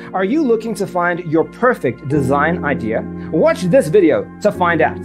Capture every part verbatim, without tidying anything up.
Are you looking to find your perfect design idea? Watch this video to find out.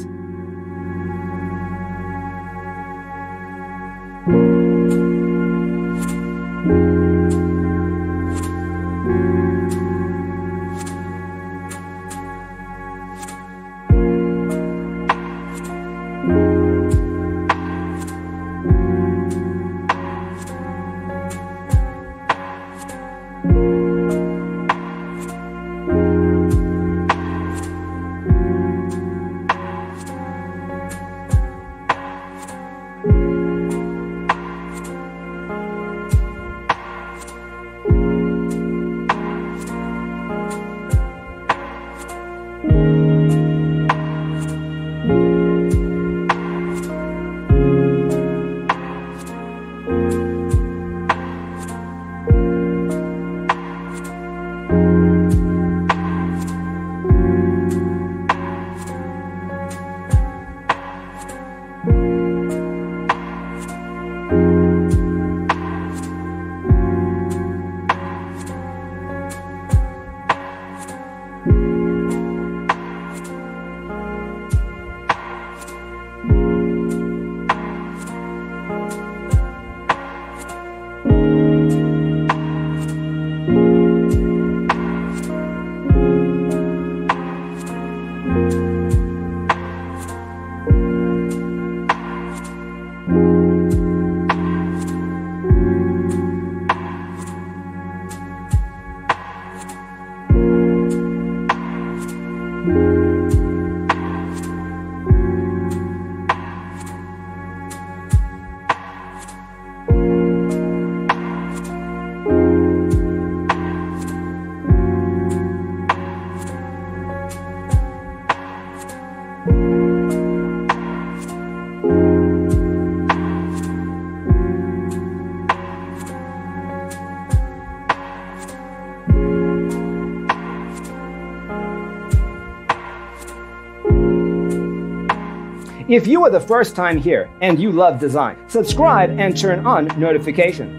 If you are the first time here and you love design, subscribe and turn on notifications.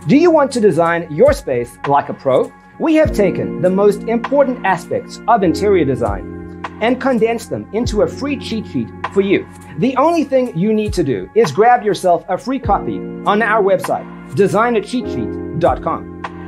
Do you want to design your space like a pro? We have taken the most important aspects of interior design and condensed them into a free cheat sheet for you. The only thing you need to do is grab yourself a free copy on our website, designer cheat sheet dot com.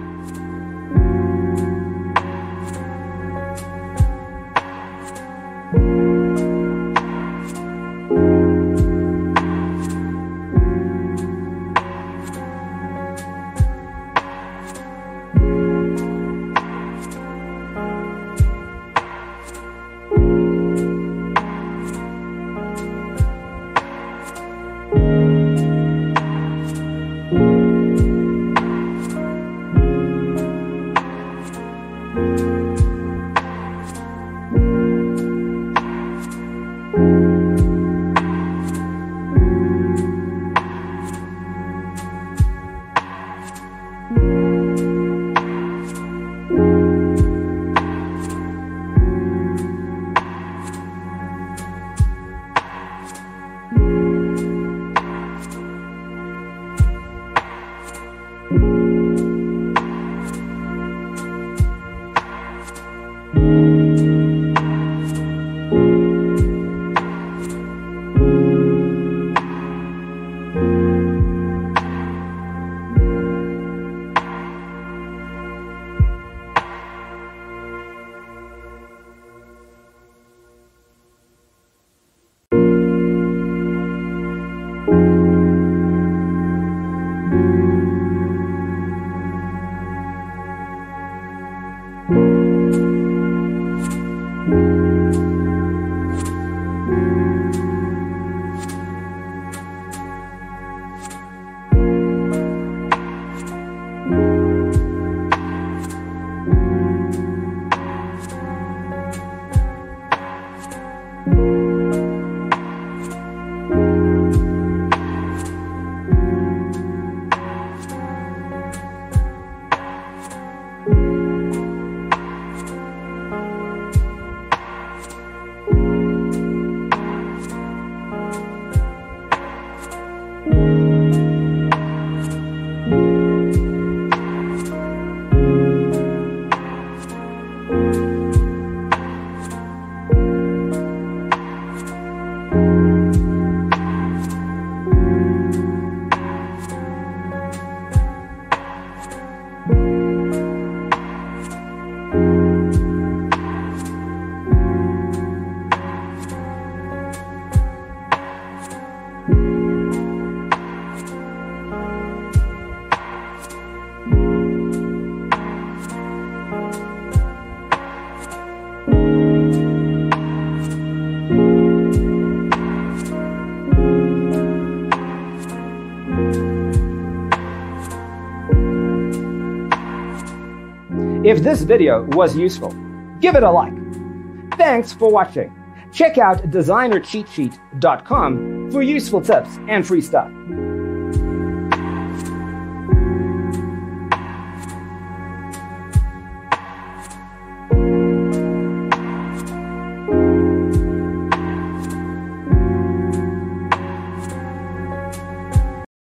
If this video was useful, give it a like. Thanks for watching. Check out designer cheat sheet dot com for useful tips and free stuff.